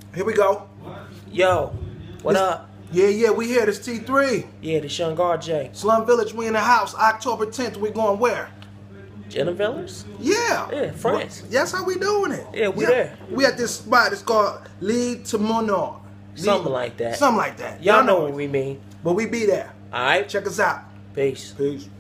Here we go. Yo, what up? Yeah, we here. This T3. Yeah, this young RJ. Slum Village, we in the house. October 10th, we going where? Gennevilliers? Yeah. Yeah, France. That's how we doing it. Yeah, we there. We at this spot. It's called Tamanoir. Something like that. Something like that. Y'all know what we mean. But we be there. All right. Check us out. Peace. Peace.